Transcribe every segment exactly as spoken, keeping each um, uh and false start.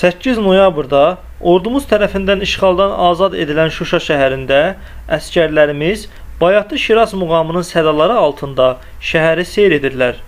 səkkiz noyabrda ordumuz tərəfindən işğaldan azad edilən Şuşa şəhərində əsgərlərimiz Bayatlı Şiraz muğamının sədaları altında şəhəri seyr edirlər.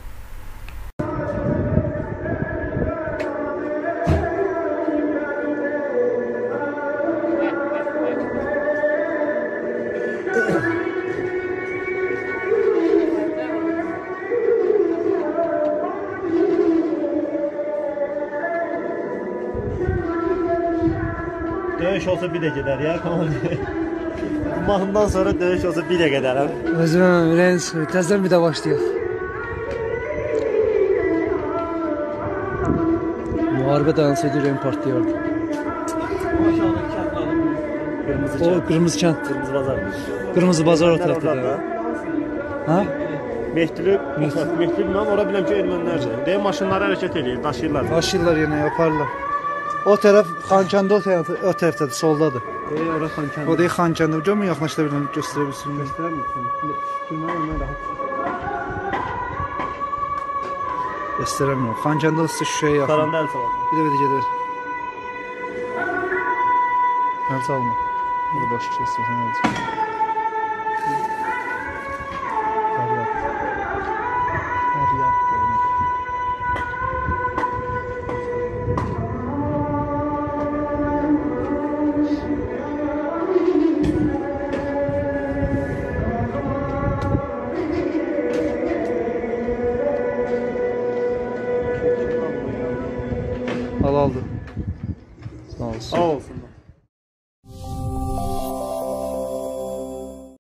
Döyüş olsa bir de gider ya, komandir. Mahından sonra döyüş olsa bir de giderim. Özüm, ürəyim sıxır. Təzdən bir də başlayaq. Müharibə dayansaydı ürəyim partlayardı. Kırmızı O kent. Qırmızı kənd. Kırmızı bazar. Qırmızı bazar o tərəfdə. Ha? Mehdülü, Mehdülü bilmem, ora biləm ki ermənilərdir. Deyim maşınları hərəkət edir, daşıyırlar. Daşıyırlar yenə, yaparlar. O tərəf Xankəndi o tərəf, o tərəfdədir, soldadır. Deyir, ora Xankəndi. O deyil Xankəndi. Görmü yaxınlaşdıra bilən göstərə bilsin. Göstərər misin? Bilməm, ondan rahat. Göstərəmirəm. Xankəndi olsa Şuşaya yaxın. Saranda el salaq. Bir də bir də gedər. Əl salma. Burada boş kəstirsən olacaq. Qariyat. Qariyat. Al aldı. Sağ olsun. Sağ olsun.